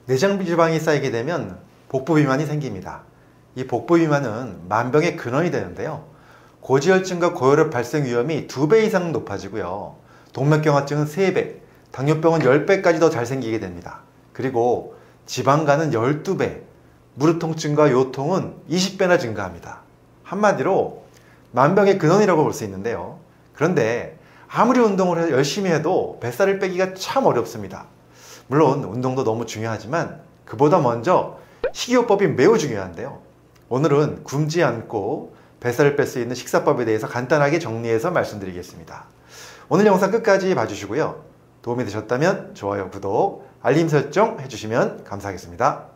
내장 지방이 쌓이게 되면 복부 비만이 생깁니다. 이 복부 비만은 만병의 근원이 되는데요. 고지혈증과 고혈압 발생 위험이 2배 이상 높아지고요. 동맥경화증은 3배, 당뇨병은 10배까지 더 잘 생기게 됩니다. 그리고 지방간은 12배, 무릎 통증과 요통은 20배나 증가합니다. 한마디로 만병의 근원이라고 볼 수 있는데요. 그런데 아무리 운동을 열심히 해도 뱃살을 빼기가 참 어렵습니다. 물론 운동도 너무 중요하지만 그보다 먼저 식이요법이 매우 중요한데요. 오늘은 굶지 않고 뱃살을 뺄 수 있는 식사법에 대해서 간단하게 정리해서 말씀드리겠습니다. 오늘 영상 끝까지 봐주시고요. 도움이 되셨다면 좋아요, 구독, 알림 설정 해주시면 감사하겠습니다.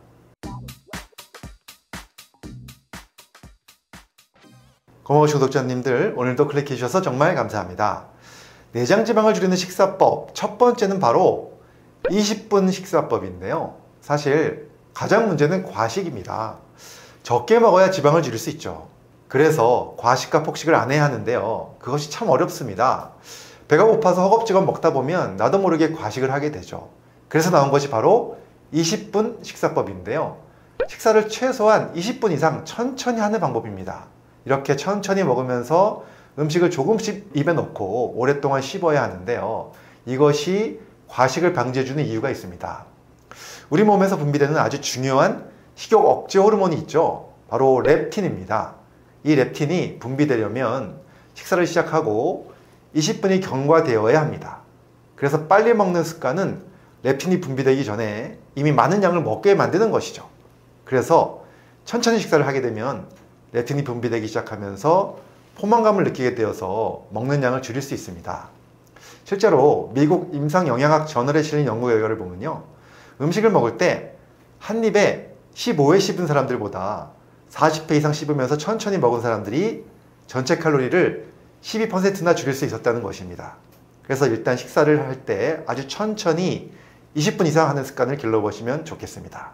고마우신 구독자님들, 오늘도 클릭해 주셔서 정말 감사합니다. 내장지방을 줄이는 식사법, 첫 번째는 바로 20분 식사법인데요. 사실 가장 문제는 과식입니다. 적게 먹어야 지방을 줄일 수 있죠. 그래서 과식과 폭식을 안 해야 하는데요. 그것이 참 어렵습니다. 배가 고파서 허겁지겁 먹다 보면 나도 모르게 과식을 하게 되죠. 그래서 나온 것이 바로 20분 식사법인데요. 식사를 최소한 20분 이상 천천히 하는 방법입니다. 이렇게 천천히 먹으면서 음식을 조금씩 입에 넣고 오랫동안 씹어야 하는데요. 이것이 과식을 방지해주는 이유가 있습니다. 우리 몸에서 분비되는 아주 중요한 식욕 억제 호르몬이 있죠. 바로 렙틴입니다. 이 렙틴이 분비되려면 식사를 시작하고 20분이 경과되어야 합니다. 그래서 빨리 먹는 습관은 렙틴이 분비되기 전에 이미 많은 양을 먹게 만드는 것이죠. 그래서 천천히 식사를 하게 되면 렙틴이 분비되기 시작하면서 포만감을 느끼게 되어서 먹는 양을 줄일 수 있습니다. 실제로 미국 임상영양학 저널에 실린 연구 결과를 보면요. 음식을 먹을 때 한 입에 15회 씹은 사람들보다 40회 이상 씹으면서 천천히 먹은 사람들이 전체 칼로리를 12%나 줄일 수 있었다는 것입니다. 그래서 일단 식사를 할 때 아주 천천히 20분 이상 하는 습관을 길러보시면 좋겠습니다.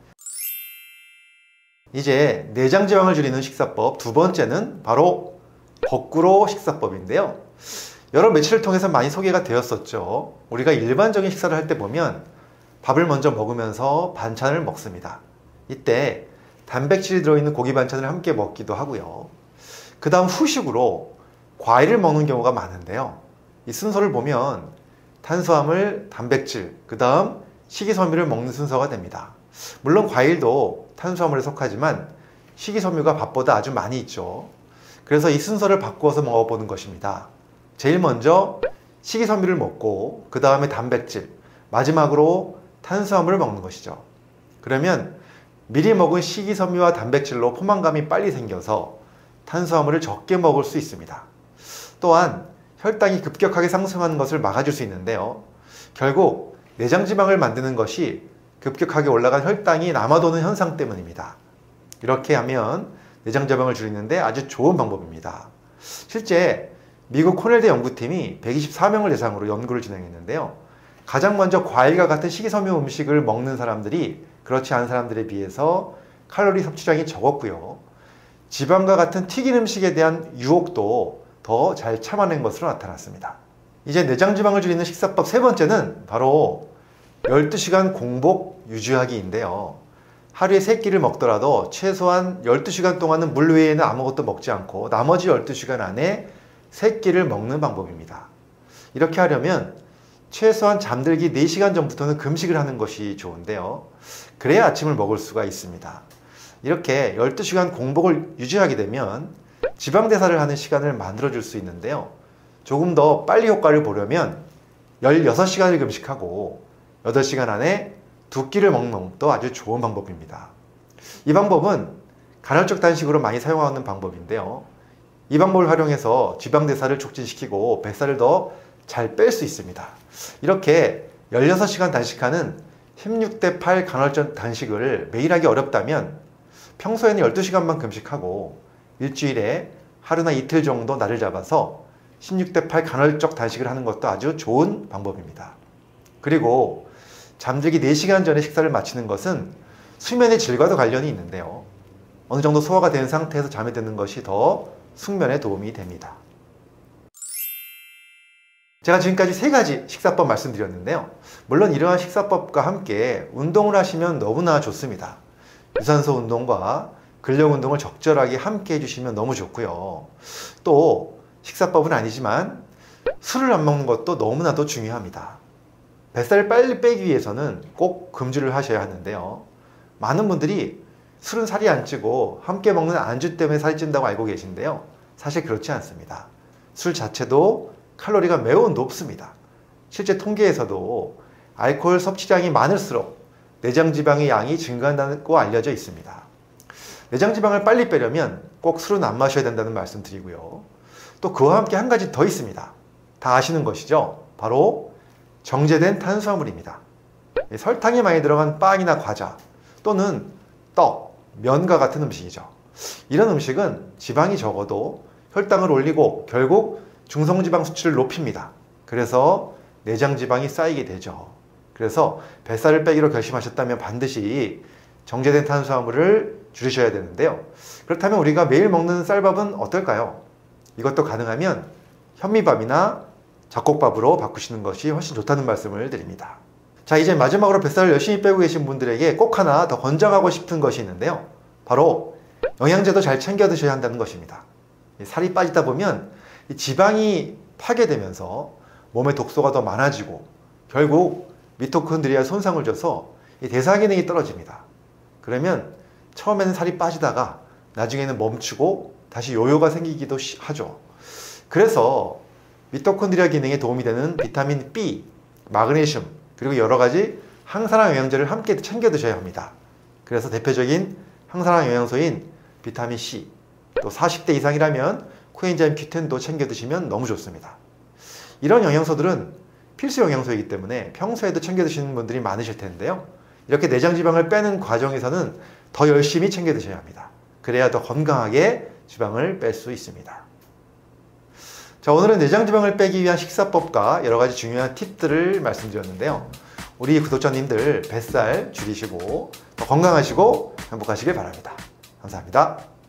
이제 내장지방을 줄이는 식사법 두 번째는 바로 거꾸로 식사법인데요. 여러 매체를 통해서 많이 소개가 되었었죠. 우리가 일반적인 식사를 할 때 보면 밥을 먼저 먹으면서 반찬을 먹습니다. 이때 단백질이 들어있는 고기 반찬을 함께 먹기도 하고요. 그 다음 후식으로 과일을 먹는 경우가 많은데요. 이 순서를 보면 탄수화물, 단백질, 그 다음 식이섬유를 먹는 순서가 됩니다. 물론 과일도 탄수화물에 속하지만 식이섬유가 밥보다 아주 많이 있죠. 그래서 이 순서를 바꾸어서 먹어보는 것입니다. 제일 먼저 식이섬유를 먹고 그 다음에 단백질, 마지막으로 탄수화물을 먹는 것이죠. 그러면 미리 먹은 식이섬유와 단백질로 포만감이 빨리 생겨서 탄수화물을 적게 먹을 수 있습니다. 또한 혈당이 급격하게 상승하는 것을 막아줄 수 있는데요. 결국 내장지방을 만드는 것이 급격하게 올라간 혈당이 남아도는 현상 때문입니다. 이렇게 하면 내장지방을 줄이는데 아주 좋은 방법입니다. 실제 미국 코넬대 연구팀이 124명을 대상으로 연구를 진행했는데요. 가장 먼저 과일과 같은 식이섬유 음식을 먹는 사람들이 그렇지 않은 사람들에 비해서 칼로리 섭취량이 적었고요. 지방과 같은 튀긴 음식에 대한 유혹도 더 잘 참아낸 것으로 나타났습니다. 이제 내장지방을 줄이는 식사법 세 번째는 바로 12시간 공복 유지하기인데요. 하루에 3끼를 먹더라도 최소한 12시간 동안은 물 외에는 아무것도 먹지 않고 나머지 12시간 안에 3끼를 먹는 방법입니다. 이렇게 하려면 최소한 잠들기 4시간 전부터는 금식을 하는 것이 좋은데요. 그래야 아침을 먹을 수가 있습니다. 이렇게 12시간 공복을 유지하게 되면 지방대사를 하는 시간을 만들어줄 수 있는데요. 조금 더 빨리 효과를 보려면 16시간을 금식하고 8시간 안에 2끼를 먹는 것도 아주 좋은 방법입니다. 이 방법은 간헐적 단식으로 많이 사용하는 방법인데요. 이 방법을 활용해서 지방대사를 촉진시키고 뱃살을 더 잘 뺄 수 있습니다. 이렇게 16시간 단식하는 16대8 간헐적 단식을 매일 하기 어렵다면 평소에는 12시간만 금식하고 일주일에 하루나 이틀 정도 날을 잡아서 16대8 간헐적 단식을 하는 것도 아주 좋은 방법입니다. 그리고 잠들기 4시간 전에 식사를 마치는 것은 수면의 질과도 관련이 있는데요. 어느 정도 소화가 된 상태에서 잠이 드는 것이 더 숙면에 도움이 됩니다. 제가 지금까지 3가지 식사법 말씀드렸는데요. 물론 이러한 식사법과 함께 운동을 하시면 너무나 좋습니다. 유산소 운동과 근력 운동을 적절하게 함께 해주시면 너무 좋고요. 또 식사법은 아니지만 술을 안 먹는 것도 너무나도 중요합니다. 뱃살을 빨리 빼기 위해서는 꼭 금주를 하셔야 하는데요. 많은 분들이 술은 살이 안 찌고 함께 먹는 안주 때문에 살이 찐다고 알고 계신데요. 사실 그렇지 않습니다. 술 자체도 칼로리가 매우 높습니다. 실제 통계에서도 알코올 섭취량이 많을수록 내장지방의 양이 증가한다고 알려져 있습니다. 내장지방을 빨리 빼려면 꼭 술은 안 마셔야 된다는 말씀 드리고요. 또 그와 함께 한 가지 더 있습니다. 다 아시는 것이죠. 바로 정제된 탄수화물입니다. 설탕이 많이 들어간 빵이나 과자 또는 떡, 면과 같은 음식이죠. 이런 음식은 지방이 적어도 혈당을 올리고 결국 중성지방 수치를 높입니다. 그래서 내장지방이 쌓이게 되죠. 그래서 뱃살을 빼기로 결심하셨다면 반드시 정제된 탄수화물을 줄이셔야 되는데요. 그렇다면 우리가 매일 먹는 쌀밥은 어떨까요? 이것도 가능하면 현미밥이나 잡곡밥으로 바꾸시는 것이 훨씬 좋다는 말씀을 드립니다. 자, 이제 마지막으로 뱃살을 열심히 빼고 계신 분들에게 꼭 하나 더 권장하고 싶은 것이 있는데요. 바로 영양제도 잘 챙겨 드셔야 한다는 것입니다. 살이 빠지다 보면 지방이 파괴되면서 몸의 독소가 더 많아지고 결국 미토콘드리아에 손상을 줘서 대사 기능이 떨어집니다. 그러면 처음에는 살이 빠지다가 나중에는 멈추고 다시 요요가 생기기도 하죠. 그래서 미토콘드리아 기능에 도움이 되는 비타민 B, 마그네슘, 그리고 여러 가지 항산화 영양제를 함께 챙겨 드셔야 합니다. 그래서 대표적인 항산화 영양소인 비타민 C, 또 40대 이상이라면 코엔자임 Q10도 챙겨 드시면 너무 좋습니다. 이런 영양소들은 필수 영양소이기 때문에 평소에도 챙겨 드시는 분들이 많으실 텐데요. 이렇게 내장지방을 빼는 과정에서는 더 열심히 챙겨 드셔야 합니다. 그래야 더 건강하게 지방을 뺄 수 있습니다. 자, 오늘은 내장지방을 빼기 위한 식사법과 여러 가지 중요한 팁들을 말씀드렸는데요. 우리 구독자님들 뱃살 줄이시고 더 건강하시고 행복하시길 바랍니다. 감사합니다.